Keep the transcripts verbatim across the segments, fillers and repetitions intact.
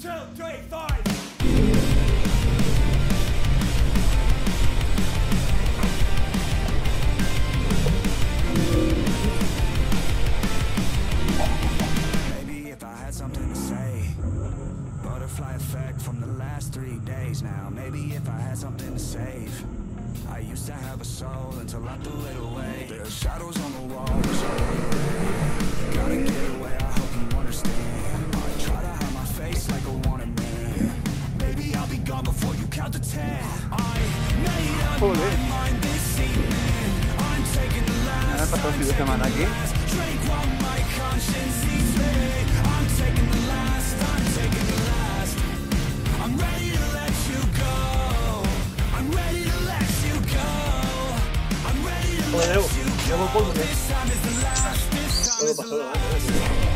Maybe if I had something to say, butterfly effect from the last three days now. Maybe if I had something to save, I used to have a soul until I threw it away. There are shadows on the wall, wish I were. Gotta get away, I hope you understand. I try to hide my face like a wanted man. Maybe I'll be gone before you count to ten. I made up my mind this evening. I'm taking the last, I'm taking the last. Drink while my conscience eats me. I'm taking the last, I'm taking the last. I'm ready to let you go. I'm ready to let you go. I'm ready to let you go. This time is the last, this time is the last.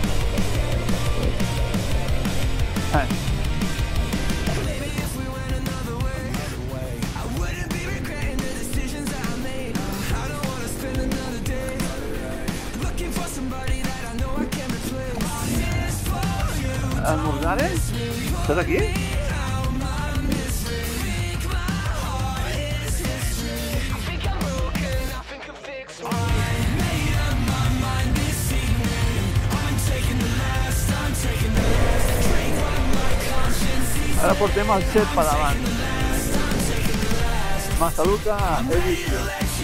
Hi. Maybe if we went another way, I wouldn't be regretting the decisions that I made. I don't wanna spend another day looking for somebody that I know I can replace. This for you. ¿Almorzar? ¿Estás aquí? Ahora portemos al set para van. Mazaluca, edición.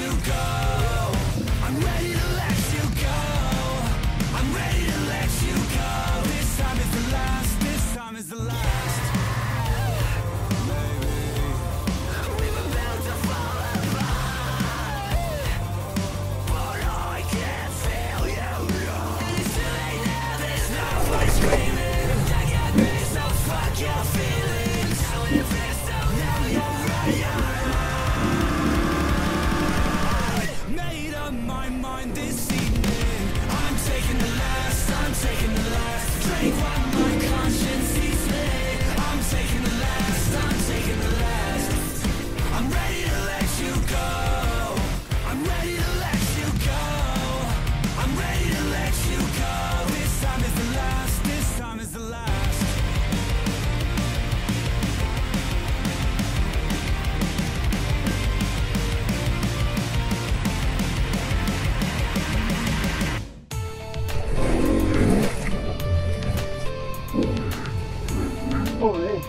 Made up my mind this evening. I'm taking the last, I'm taking the last. Drink while my conscience eats me. I'm taking the last, I'm taking the last. I'm ready to let you go. I'm ready to let you go. I'm ready to let you go. This time is the last, this time is the last. Joder.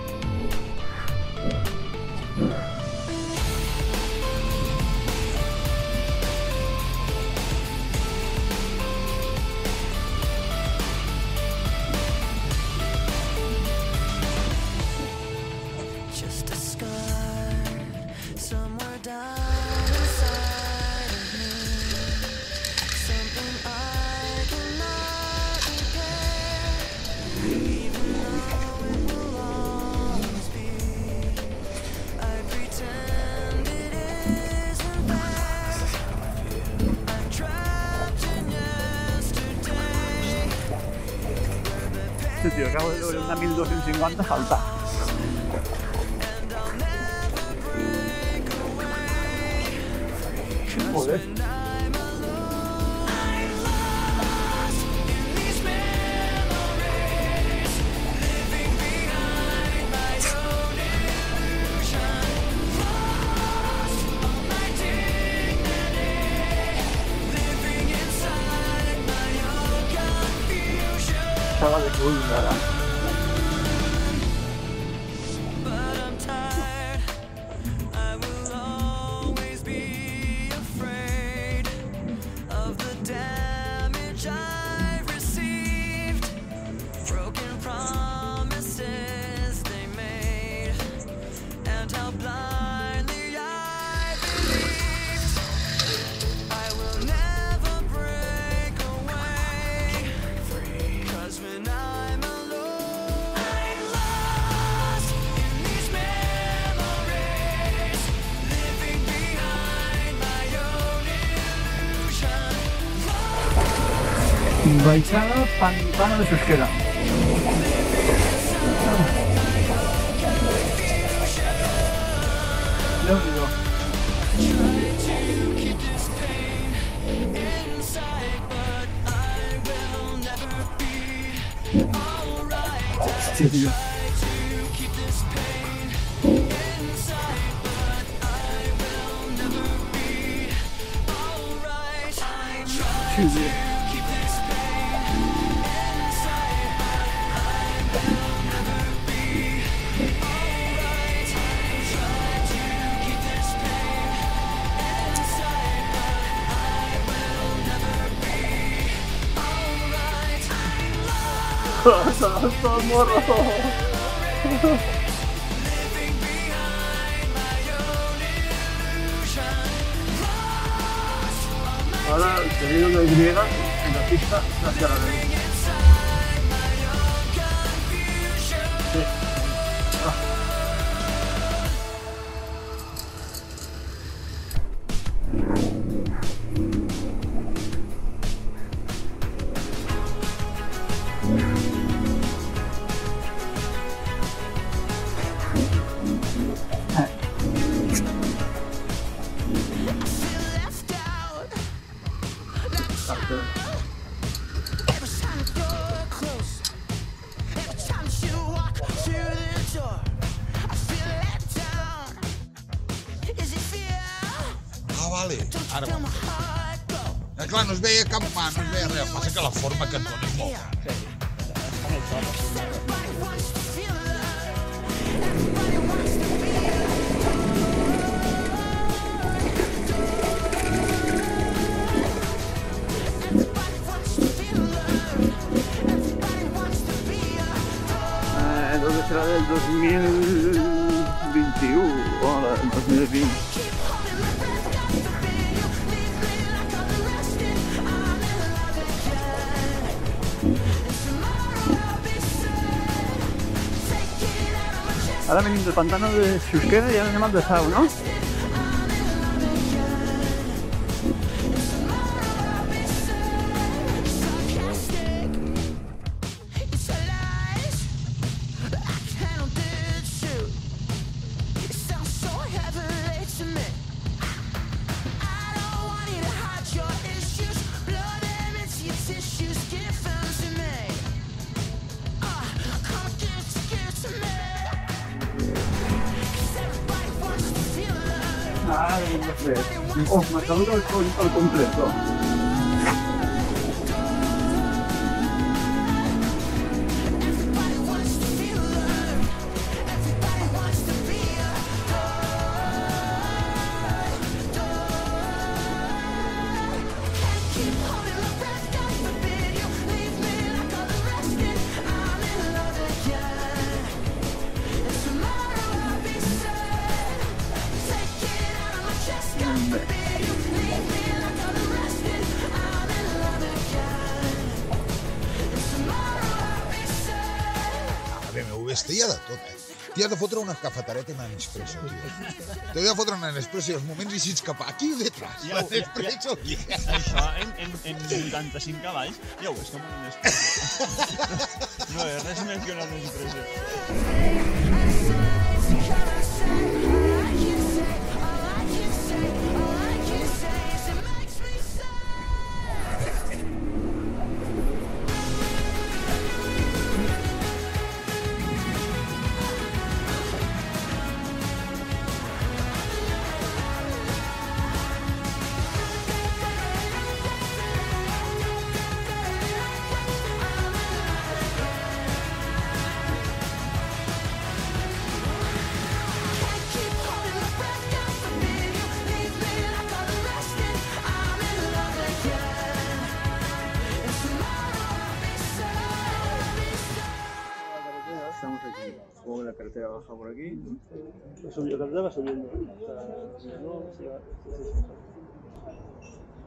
Just a scar somewhere down inside of me. Something I cannot repair. Even though it will always be, I pretend it isn't there. I'm trapped in yesterday. Este tío, acabo de lograr una mil doscientos cincuenta alta. Joder. Estaba de culo, nada. Baixada pantano de Susqueda. Déu-n'hi-do. Hòstia, tio. Sí, sí. ¡Hasta morro! Ahora teniendo de griega en la pista hacia la derecha. Sí. Ah. Ah, vale. Ara va. Eh, clar, no es veia cap mà, no es veia res. Passa que la forma que et dona és molt gran. Eh, entonces será del dos mil veintiuno o del dos mil veinte. Ahora venimos del pantano de Xusquera y ahora venimos de Zau, ¿no? Ah, no sé. Oh, me saluda el al completo. La B M W es tia de tot, eh? T'hi has de fotre una cafetereta i una Nespresso, tio. T'hi has de fotre una Nespresso i els moments així cap aquí o detrás. Ja La ho- ja- Nespresso aquí. Això en, en, en vuitanta-cinc cavalls ja ho és com un Nespresso. No és res més que una Nespresso. Estamos aquí. Luego la carretera baja por aquí. La carretera va subiendo. O sea, no, sí, sí, sí.